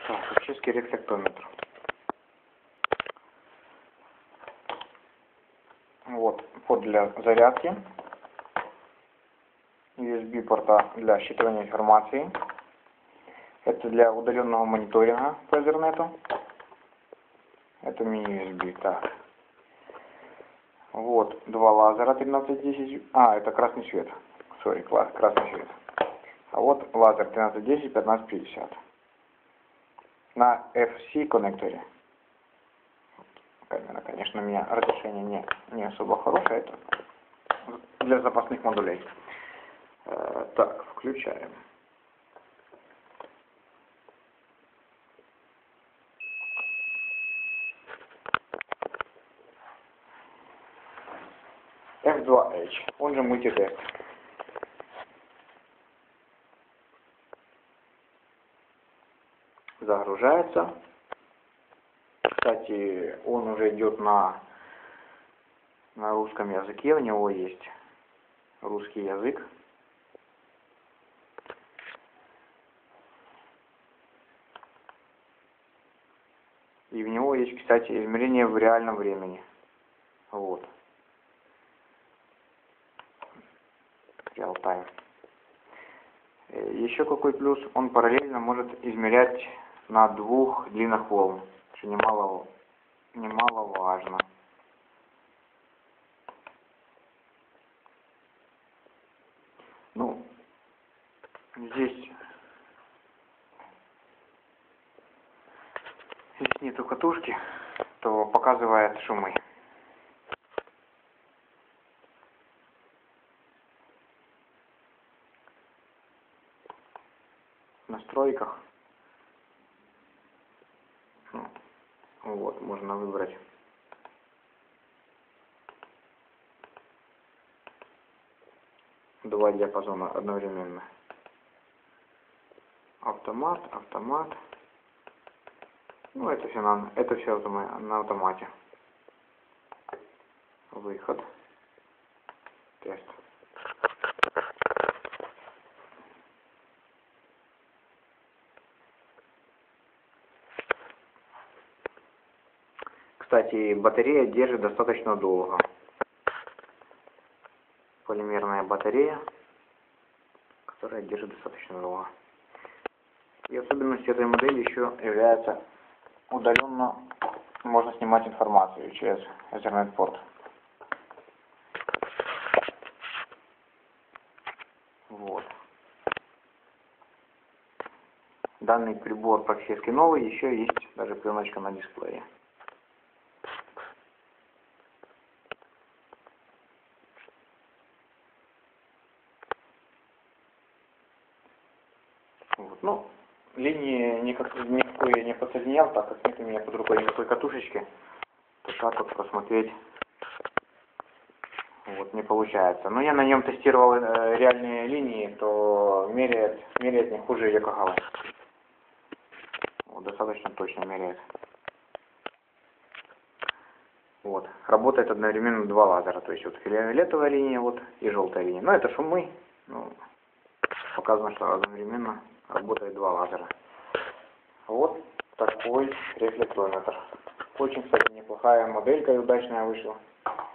Так, оптический рефлектометр. Вот порт для зарядки, USB порта для считывания информации. Это для удаленного мониторинга по Ethernet. Это мини-USB. Так. Вот два лазера 1310. Это красный свет. Красный свет. А вот лазер 1310, 1550. На FC коннекторе. Камера, конечно, у меня разрешение не особо хорошее. Это для запасных модулей. Так, включаем. F2H, он же мультитест. Загружается. Кстати, он уже идет на русском языке, у него есть русский язык. И в него есть, кстати, измерение в реальном времени. Вот. Real time. Еще какой плюс, он параллельно может измерять на двух длинах волн, что немаловажно. Ну, здесь нету катушки, то показывает шумы. В настройках вот можно выбрать два диапазона одновременно. Автомат. Ну, это все на автомате. Выход. Тест. Кстати, батарея держит достаточно долго. Полимерная батарея, которая держит достаточно долго. И особенностью этой модели еще является удаленно можно снимать информацию через Ethernet порт. Вот. Данный прибор практически новый, еще есть даже пленочка на дисплее. Вот. Ну, линии никакой я не подсоединял, так как нет у меня под рукой никакой катушечки. То так вот посмотреть вот не получается. Но я на нем тестировал реальные линии, то меряет не хуже Yokohama. Вот, достаточно точно меряет. Вот. Работает одновременно два лазера, то есть вот фиолетовая линия вот и желтая линия. Но это шумы. Ну, показано, что одновременно работает два лазера. Вот такой рефлектометр. Очень, кстати, неплохая моделька и удачная вышла.